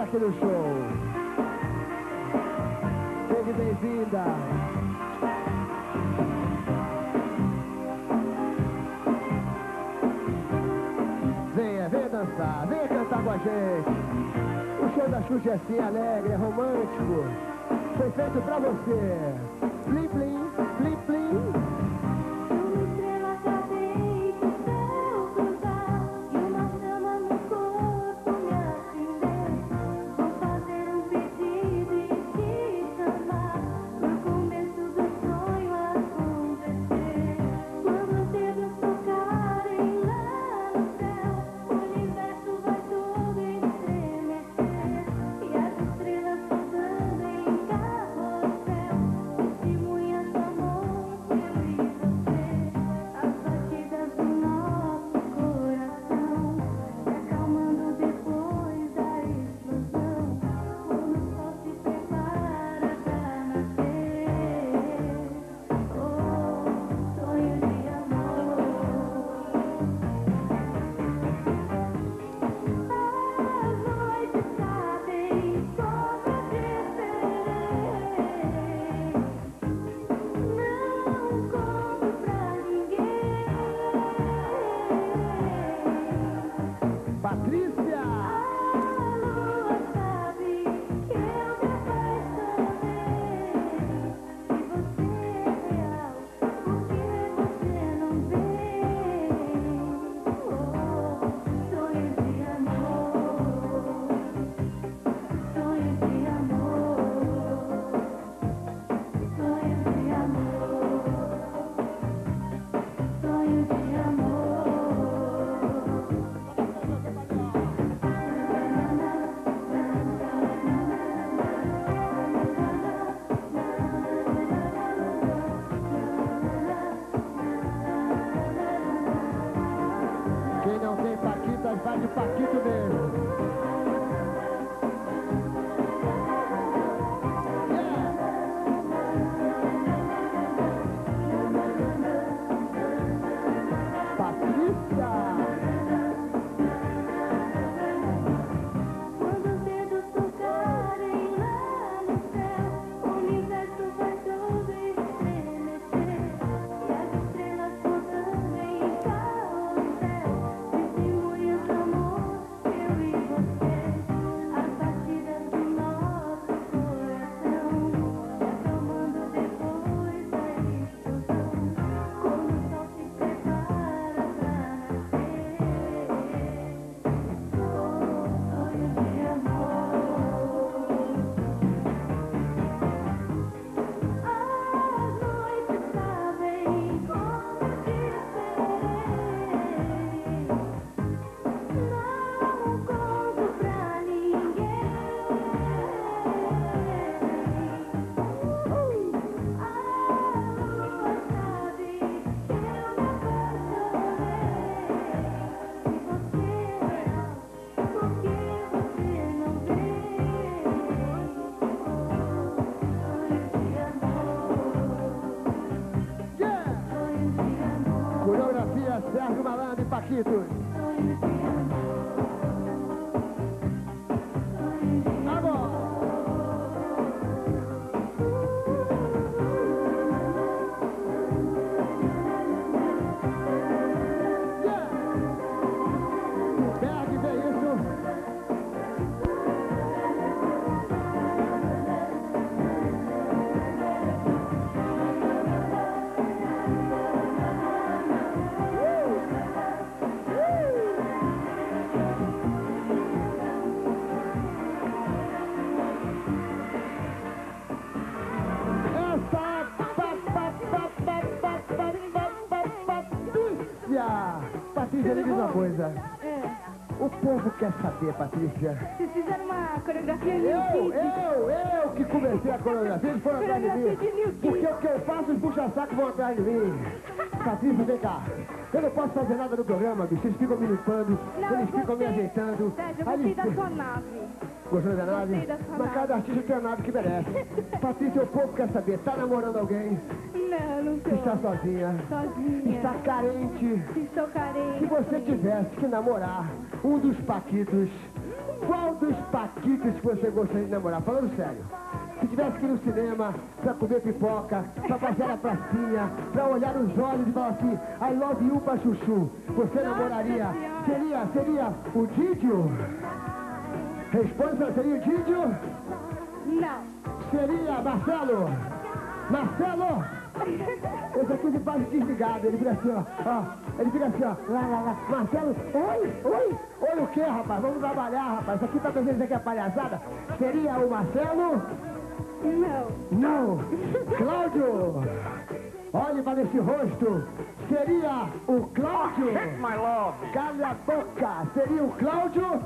aqui no show. Seja bem-vinda. Venha dançar, venha cantar com a gente. O show da Xuxa é assim, alegre, é romântico. Foi feito pra você. Plim, plim, plim, plim. Quem não tem Paquitas, vai de Paquito mesmo. Coreografia Sérgio Malandro e Paquitos. Patrícia, me diz uma coisa. O povo quer saber, Patrícia. Vocês fizeram uma coreografia New Eu que comecei a coreografia, eles foram atrás de mim. Porque o que eu faço, os puxa-saco vão atrás de mim. Patrícia, vem cá. Eu não posso fazer nada no programa, bicho. Eles ficam me limpando, eles ficam me ajeitando. Sérgio, eu gostei da sua nave. Gostou da nave? Gostei da sua Mas cada artista tem a nave que merece. Patrícia, o povo quer saber, tá namorando alguém? Não tô. Está sozinha? Sozinha. Está carente? Estou carente. Se você tivesse que namorar um dos Paquitos, Qual dos paquitos que você gostaria de namorar? Falando sério. Se tivesse que ir no cinema, pra comer pipoca, pra passear na pracinha, pra olhar nos olhos e falar assim, I love you pra chuchu, você namoraria? Seria o Didio? Responda, seria o Didio? Não. Seria Marcelo? Marcelo? Esse aqui se faz desligado, ele fica assim, ó. Ele fica assim, ó. Lá. Marcelo, oi o quê, rapaz? Vamos trabalhar, rapaz. Isso aqui tá pensando que é palhaçada? Seria o Marcelo? Não. Cláudio? Olhe para esse rosto. Seria o Cláudio? My love. Cala a boca. Seria o Cláudio?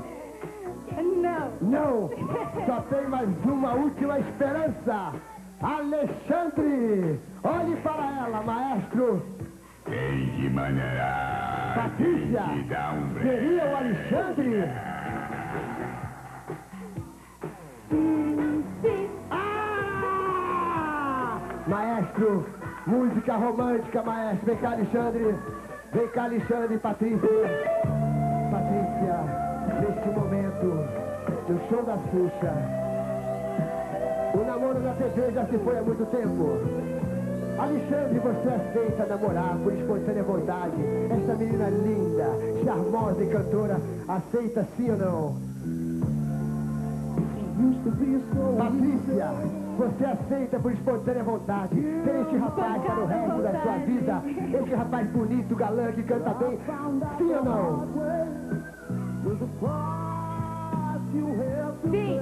Não. Só tem mais uma última esperança. Alexandre. Olhe para ela, maestro. Tem que maneirar. Patrícia. Tem que dar um break. Seria o Alexandre? Sim. Maestro, música romântica, maestro. Vem cá, Alexandre. Vem cá, Alexandre e Patrícia. Patrícia, neste momento, no show da Xuxa, o namoro na TV já se foi há muito tempo. Alexandre, você aceita namorar por espontânea vontade? Essa menina linda, charmosa e cantora, aceita sim ou não? Patrícia, você aceita por espontânea vontade ter este rapaz para o resto da sua vida? Este rapaz bonito, galã, que canta bem, sim ou não? Sim.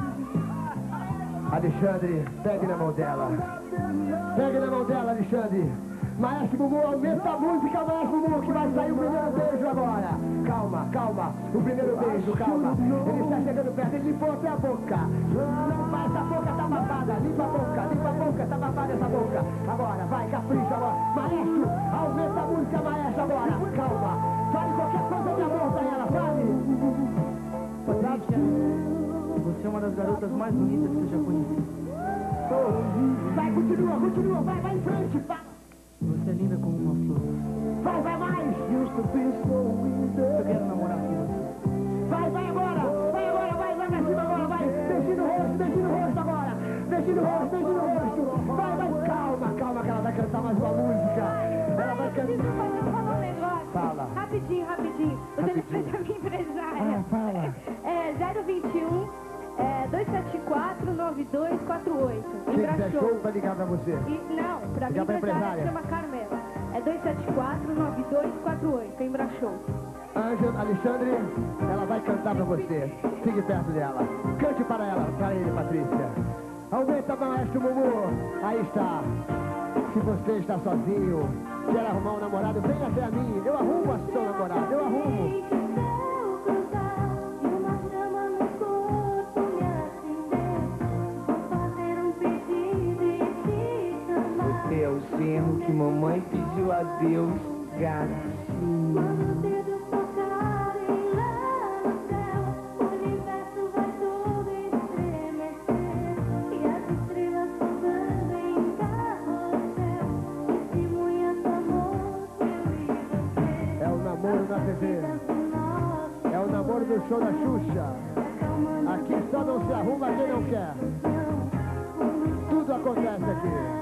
Alexandre, pegue na mão dela. Pegue na mão dela, Alexandre. Maestro Mumu, aumenta a música, Maestro Mumu, que vai sair o primeiro beijo agora. Calma. O primeiro beijo, calma. Ele está chegando perto, ele limpou até a boca. Limpa, essa boca tá babada. Limpa a boca, tá babada essa boca. Agora, vai, capricha agora. Maestro, aumenta a música, maestro, agora. Calma. Fale qualquer coisa de amor pra ela, fale. Patrícia, você é uma das garotas mais bonitas que eu já conheci. Vai, continua, vai em frente, vai. Você é linda como uma flor. Vai mais. Eu quero namorar com você. Vai agora, vai pra cima agora, vai. Beijinho no rosto agora. Beijinho no rosto. Vai, calma, que ela vai cantar mais uma música. Ela vai Deixa eu cantar. falar um negócio. Fala. Rapidinho. O telefone da minha empresária. Fala. É 021 274 9248. Quem quiser show vai ligar pra você. Não, pra Ligar pra minha empresária empresária. que chama Carmela. É 274 9248. Embra Show. Ângelo, Alexandre, ela vai cantar pra você. Fique perto dela. Cante para ela, para ele, Patrícia. Aumenta, maestro Mumu. Aí está. Se você está sozinho, quer arrumar um namorado, vem até a mim. Eu arrumo a seu namorado, eu arrumo. É o genro que mamãe pediu a Deus, gatinho. É o namoro na TV. É o namoro do show da Xuxa. Aqui só não se arruma quem não quer. Tudo acontece aqui.